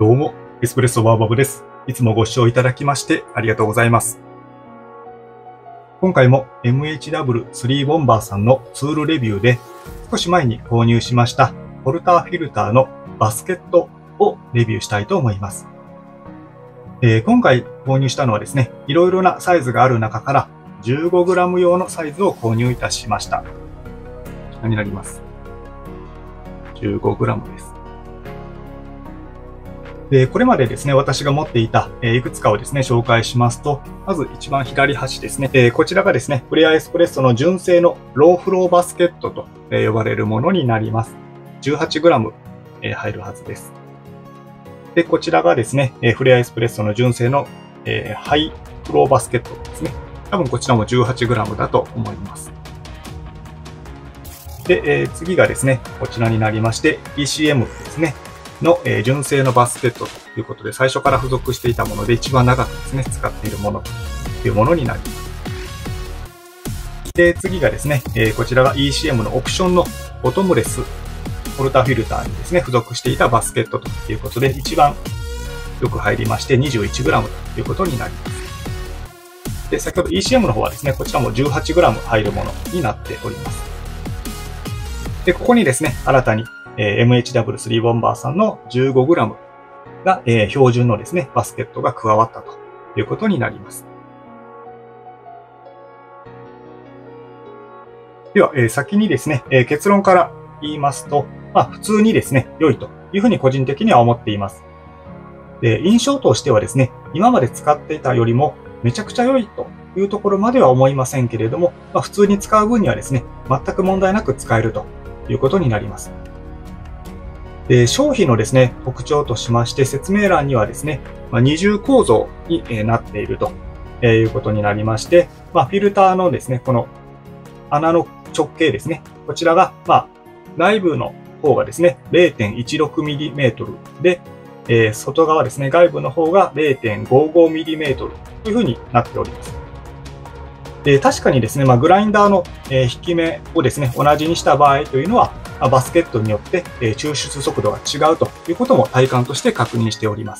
どうも、エスプレッソバーバブです。いつもご視聴いただきましてありがとうございます。今回も MHW3 ボンバーさんのツールレビューで少し前に購入しましたポルターフィルターのバスケットをレビューしたいと思います。今回購入したのはですね、いろいろなサイズがある中から 15g 用のサイズを購入いたしました。こちらになります。15g です。これまでですね、私が持っていたいくつかをですね、紹介しますと、まず一番左端ですね、こちらがですね、フレアエスプレッソの純正のローフローバスケットと呼ばれるものになります。18g 入るはずです。で、こちらがですね、フレアエスプレッソの純正のハイフローバスケットですね。多分こちらも 18g だと思います。で、次がですね、こちらになりまして、ECM ですね。の純正のバスケットということで、最初から付属していたもので一番長くですね、使っているものというものになります。で、次がですね、こちらが ECM のオプションのボトムレスポルターフィルターにですね、付属していたバスケットということで、一番よく入りまして 21g ということになります。で、先ほど ECM の方はですね、こちらも 18g 入るものになっております。で、ここにですね、新たにMHW3 ボンバーさんの 15g が標準のですね、バスケットが加わったということになります。では、先にですね、結論から言いますと、普通にですね、良いというふうに個人的には思っています。で、印象としてはですね、今まで使っていたよりもめちゃくちゃ良いというところまでは思いませんけれども、普通に使う分にはですね、全く問題なく使えるということになります。で、商品のですね、特徴としまして説明欄にはですね、二重構造になっているということになりまして、フィルターのですね、この穴の直径ですね、こちらが、内部の方がですね、0.16mm で、外側ですね、外部の方が 0.55mm というふうになっております。で、確かにですね、グラインダーの引き目をですね、同じにした場合というのは、バスケットによって抽出速度が違うということも体感として確認しております。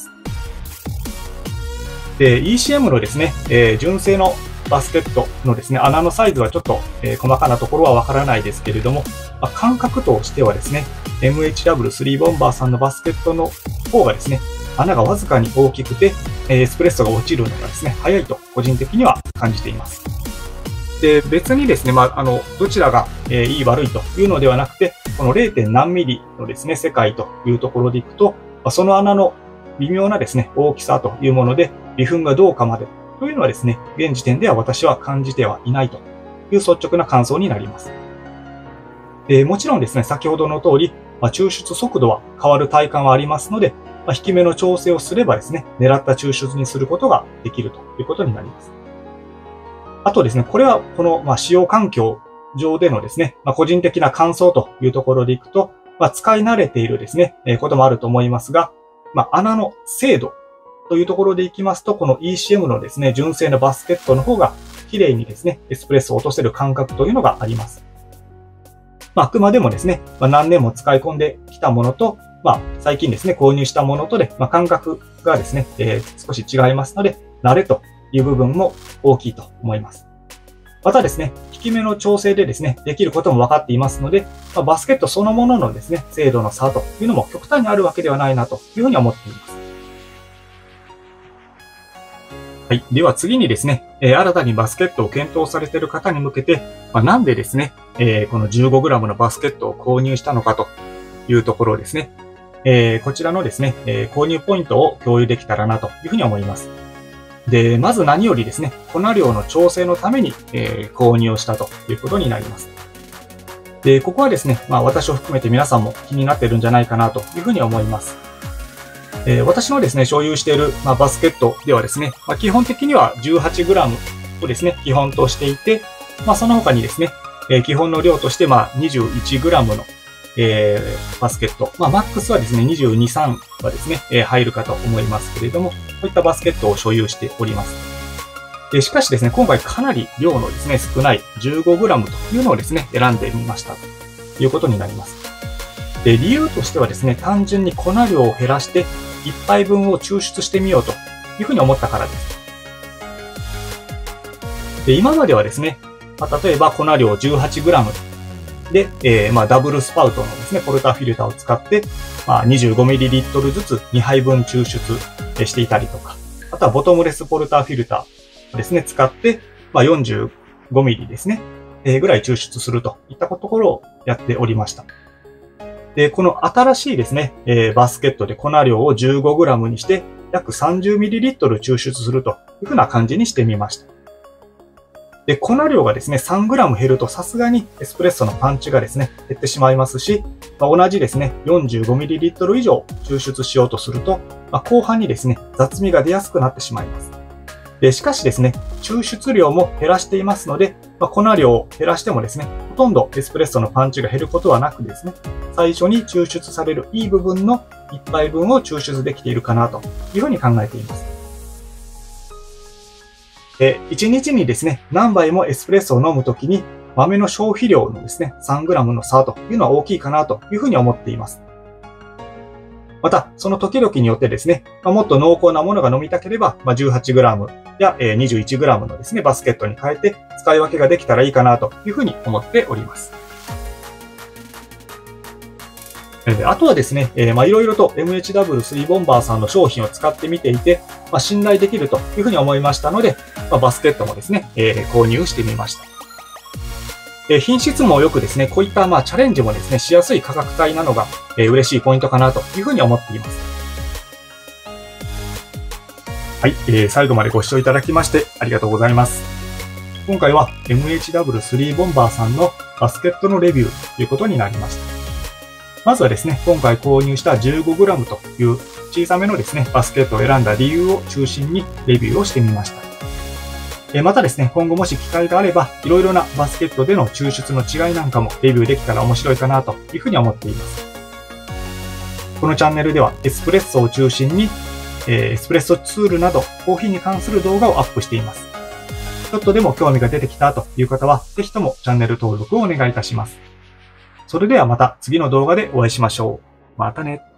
で、ECM のですね、純正のバスケットのですね、穴のサイズはちょっと細かなところはわからないですけれども、感覚としてはですね、MHW3 ボンバーさんのバスケットの方がですね、穴がわずかに大きくて、エスプレッソが落ちるのがですね、早いと個人的には感じています。で、別にですね、どちらがいい悪いというのではなくて、この 0. 何ミリのですね、世界というところでいくと、その穴の微妙なですね、大きさというもので、微粉がどうかまでというのはですね、現時点では私は感じてはいないという率直な感想になります。もちろんですね、先ほどの通り、抽出速度は変わる体感はありますので、引き目の調整をすればですね、狙った抽出にすることができるということになります。あとですね、これはこの使用環境上でのですね、個人的な感想というところでいくと、使い慣れているですね、こともあると思いますが、穴の精度というところでいきますと、この ECM のですね、純正のバスケットの方が綺麗にですね、エスプレッソを落とせる感覚というのがあります。あくまでもですね、何年も使い込んできたものと、最近ですね、購入したものとで、感覚がですね、少し違いますので、慣れという部分も大きいと思います。またですね、引き目の調整でですね、できることも分かっていますので、バスケットそのもののですね、精度の差というのも極端にあるわけではないなというふうに思っています。はい。では次にですね、新たにバスケットを検討されている方に向けて、なんでですね、この 15g のバスケットを購入したのかというところですね、こちらのですね、購入ポイントを共有できたらなというふうに思います。で、まず何よりですね、粉量の調整のために、購入をしたということになります。で、ここはですね、私を含めて皆さんも気になっているんじゃないかなというふうに思います。私のですね、所有している、バスケットではですね、基本的には 18g をですね、基本としていて、その他にですね、基本の量として、21g のバスケット。マックスはですね、22、3はですね、入るかと思いますけれども、こういったバスケットを所有しております。しかしですね、今回かなり量のですね、少ない 15g というのをですね、選んでみましたということになります。 で、理由としてはですね、単純に粉量を減らして1杯分を抽出してみようというふうに思ったからです。で、今まではですね、例えば粉量 18g で、ダブルスパウトのですね、ポルターフィルターを使って、25ml ずつ2杯分抽出していたりとか、あとはボトムレスポルターフィルターですね、使って、45ml ですね、ぐらい抽出するといったところをやっておりました。で、この新しいですね、バスケットで粉量を 15g にして約 30ml 抽出するというふうな感じにしてみました。で、粉量がですね、3g 減るとさすがにエスプレッソのパンチがですね、減ってしまいますし、同じですね、45ml 以上抽出しようとすると、後半にですね、雑味が出やすくなってしまいます。で、しかしですね、抽出量も減らしていますので、粉量を減らしてもですね、ほとんどエスプレッソのパンチが減ることはなくですね、最初に抽出されるいい部分の1杯分を抽出できているかなというふうに考えています。1日にですね、何杯もエスプレッソを飲むときに豆の消費量のですね、3g の差というのは大きいかなというふうに思っています。また、その時々によってですね、もっと濃厚なものが飲みたければ、18g や 21g のですね、バスケットに変えて使い分けができたらいいかなというふうに思っております。あとはですね、いろいろと MHW3 ボンバーさんの商品を使ってみていて、信頼できるというふうに思いましたので、バスケットもですね、購入してみました。品質も良くですね、こういったチャレンジもですね、しやすい価格帯なのが嬉しいポイントかなというふうに思っています。はい、最後までご視聴いただきましてありがとうございます。今回は MHW3 ボンバーさんのバスケットのレビューということになりました。まずはですね、今回購入した 15g という小さめのですね、バスケットを選んだ理由を中心にレビューをしてみました。またですね、今後もし機会があれば、いろいろなバスケットでの抽出の違いなんかもレビューできたら面白いかなというふうに思っています。このチャンネルではエスプレッソを中心に、エスプレッソツールなどコーヒーに関する動画をアップしています。ちょっとでも興味が出てきたという方は、ぜひともチャンネル登録をお願いいたします。それではまた次の動画でお会いしましょう。またね。